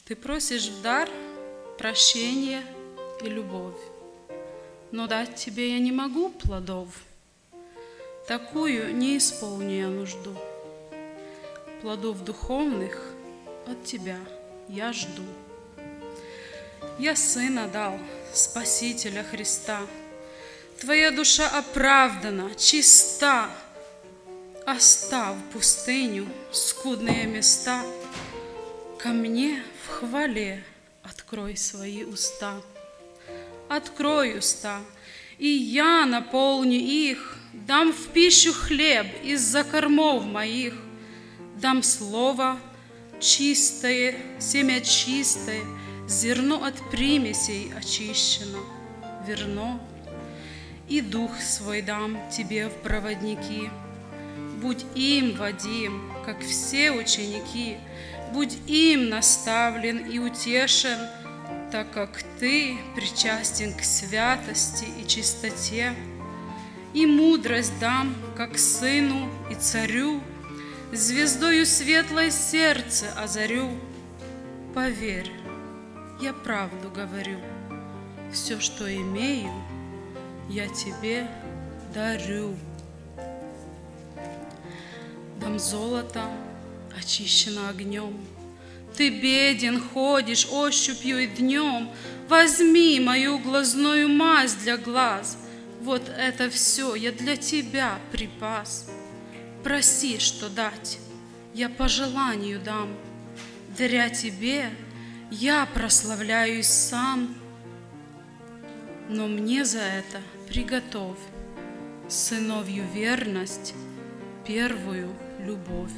Ты просишь в дар прощение и любовь, но дать тебе я не могу плодов. Такую не исполню я нужду. Плодов духовных от тебя я жду. Я Сына дал, Спасителя Христа. Твоя душа оправдана, чиста. Оставь пустыню, скудные места. Ко мне в хвале открой свои уста. Открой уста, и я наполню их, дам в пищу хлеб из-за кормов моих, дам слово чистое, семя чистое, зерно от примесей очищено, верно, и дух свой дам тебе в проводники. Будь им водим, как все ученики, будь им наставлен и утешен, так как ты причастен к святости и чистоте. И мудрость дам, как сыну и царю, звездою светлое сердце озарю. Поверь, я правду говорю, все, что имею, я тебе дарю. Дам золото, очищено огнем. Ты беден, ходишь ощупью и днем. Возьми мою глазную мазь для глаз. Вот это все я для тебя припас. Проси, что дать, я по желанию дам. Даря тебе, я прославляюсь сам. Но мне за это приготовь сыновью верность, первую любовь.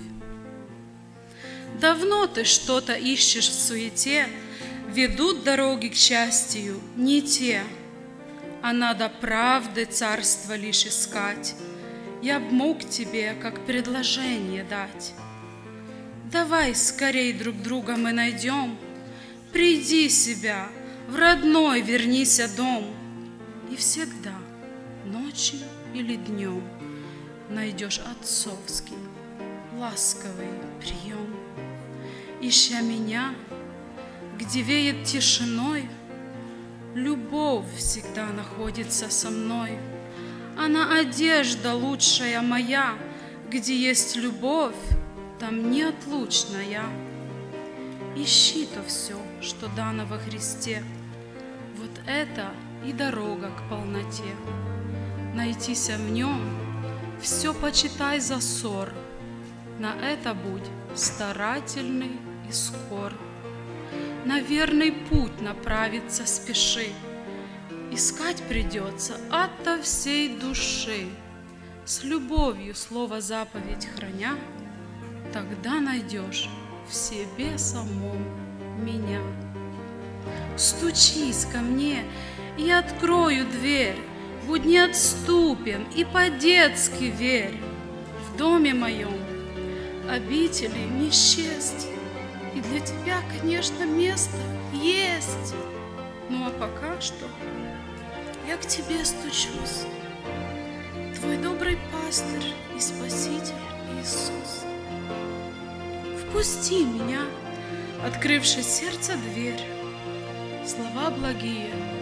Давно ты что-то ищешь в суете, ведут дороги к счастью не те, а надо правды царство лишь искать. Я б мог тебе как предложение дать. Давай скорей друг друга мы найдем, приди себя, в родной вернися дом, и всегда, ночью или днем, найдешь отцовский ласковый прием. Ища меня, где веет тишиной, любовь всегда находится со мной. Она одежда лучшая моя, где есть любовь, там неотлучная. Ищи то все, что дано во Христе, вот это и дорога к полноте. Найтися в нем, все почитай за ссор, на это будь старательный и скор. На верный путь направиться спеши, искать придется ото всей души. С любовью слово заповедь храня, тогда найдешь в себе самом меня. Стучись ко мне, и открою дверь, будь неотступен и по-детски верь. В доме моем обители несчастья, и для тебя, конечно, место есть. Ну а пока что я к тебе стучусь, твой добрый пастырь и Спаситель Иисус. Впусти меня, открывши сердце дверь, слова благие